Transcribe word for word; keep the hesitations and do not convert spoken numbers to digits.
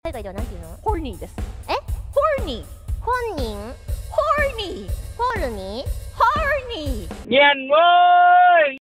海外ではなんていうの？ ホルニーです。 え？ ホルニー。 本人？ ホルニー。 ホルニー？ ホルニー。 Nyan World